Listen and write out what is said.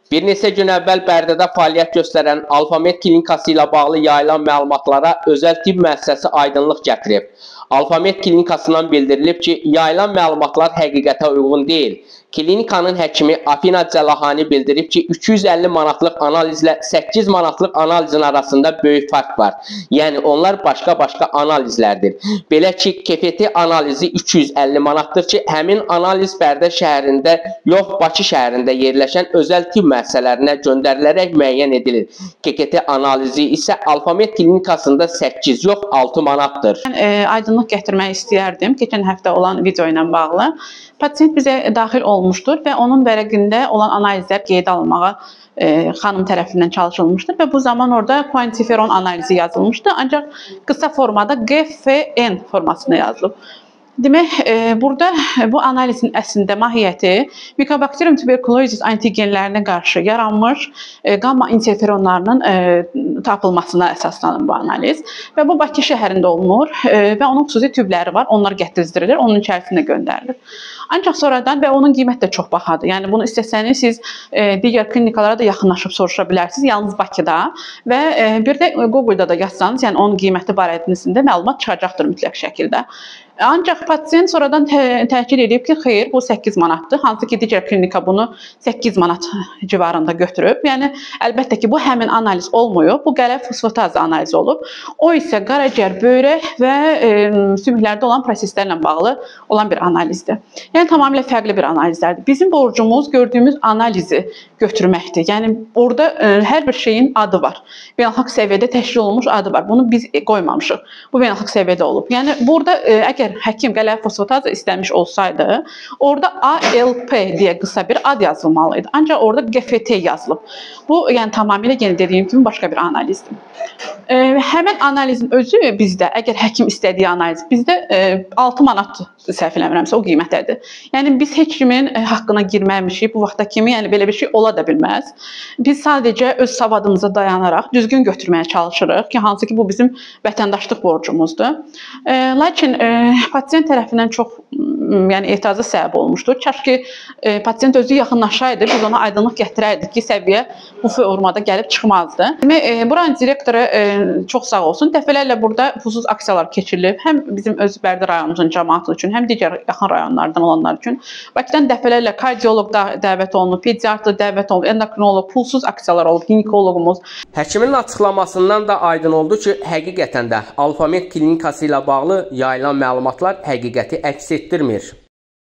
Bir neçə gün əvvəl Bərdədə fəaliyyət göstərən Alfamed klinikası ilə bağlı yayılan məlumatlara özəl tibb müəssisəsi aydınlıq gətirib. Alfamed klinikasından bildirilib ki, yayılan məlumatlar həqiqətə uyğun deyil. Klinikanın həkimi Afina Cəlahani bildirib ki, 250 manatlıq analizlə 8 manatlıq analizin arasında böyük fərq var. Yəni, onlar başqa-başqa analizlərdir. Belə ki, KFT analizi 250 manatdır ki, həmin analiz Bərdə şəhərində yox, Bakı şəhərində yerləşən özəl tibb müəssisələrinə göndərilərək müəyyən edilir. KFT analizi isə Alfamed klinikasında 8 yox, 6 manatdır. Aydınlıq gətirmək istəyərdim keçən həftə olan video ilə bağlı. Pasient bizə daxil olmuşdur və onun vərəqində olan analizlər qeydə alınmağa xanım tərəfindən çalışılmışdır və bu zaman orada quantiferon analizi yazılmışdı, ancaq qısa formada GFN formasında yazılıb. Demək, burada bu analizin əslində mahiyyəti Mycobacterium tuberculosis antigenlərinə qarşı yaranmış qamma interferonlarının tapılmasına əsaslanır bu analiz və bu Bakı şəhərində olunur və onun xüsusi tübləri var, onlar gətirilir, onun içərisində göndərilir. Ancaq sonradan və onun qiyməti də çox bahadır. Yəni bunu istəsəniz siz digər klinikalara da yaxınlaşıb soruşa bilərsiniz, yalnız Bakıda və bir də Google-da da yazsanız, yəni onun qiyməti barəsində məlumat çıxacaqdır mütləq şəkildə. Ancaq pasient sonradan təkid edib ki, xeyr, bu 8 manatdır. Hansı ki, digər klinika bunu 8 manat civarında götürüb. Yəni, əlbəttə ki, bu həmin analiz olmuyor. Bu qələf fosfataz analizi olub. O isə qaraciyər, böyrək və sümüklərdə olan proseslərlə bağlı olan bir analizdir. Yəni, tamamilə fərqli bir analizlərdir. Bizim borcumuz gördüyümüz analizi götürməkdir. Yəni, orada hər bir şeyin adı var. Beynəlxalq səviyyədə təşkil olunmuş adı var. Bunu biz qoymamışıq. Bu beynəlxalq səviyyədə olub. Yəni, burada əgər həkim qələf fosfatazı istəmiş olsaydı, orada ALP deyə qısa bir ad yazılmalıydı. Ancaq orada GFT yazılıb. Bu, yəni tamamilə yenə dediyim kimi başqa bir analizdir. Həmin analizin özü bizdə, əgər həkim istədiyi analiz, bizdə 6 manat səhv eləmirəmsə o qiymətədir. Yəni biz heç kimin haqqına girməmişik bu vaxta kimi, yəni belə bir şey ola da bilməz. Biz sadəcə öz savadımıza dayanaraq düzgün götürməyə çalışırıq ki, hansı ki bu bizim vətəndaşlıq borcumuzdur. Lakin pasient tərəfindən çox etirazə səbəb olmuşdur. Kaş ki, pasient özü yaxınlaşaydı, biz ona aydınlıq gətirərdik ki, səviyyə bu formada gəlib çıxmazdı. Buranın direktoru çox sağ olsun. Dəfələrlə burada xüsusi aksiyalar keçirilib. Həm bizim öz Bərdə rayonumuzun cəmaatı üçün, həm digər yaxın rayonlardan olanlar üçün. Bakıdan dəfələrlə kardioloq dəvət olunub, pediatr dəvət olunub, endokrinoloq, pulsuz aksiyalar olub, ginekoloqumuz. Həkimin açıqlamasından da aydın oldu ki, həqiqətən də Alfamed klinikası ilə bağlı yayılan məlumatlar həqiqəti əks etdirmir.